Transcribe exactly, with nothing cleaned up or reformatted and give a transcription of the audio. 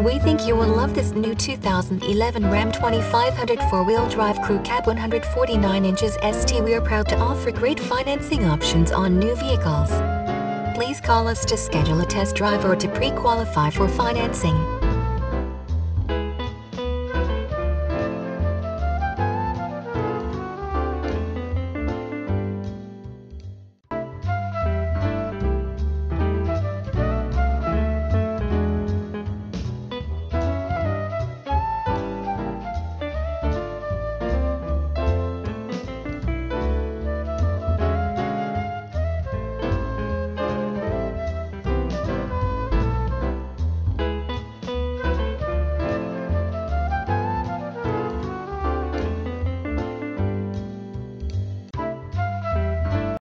We think you will love this new two thousand eleven Ram twenty-five hundred four-wheel drive crew cab one hundred forty-nine inches S T. We are proud to offer great financing options on new vehicles. Please call us to schedule a test drive or to pre-qualify for financing.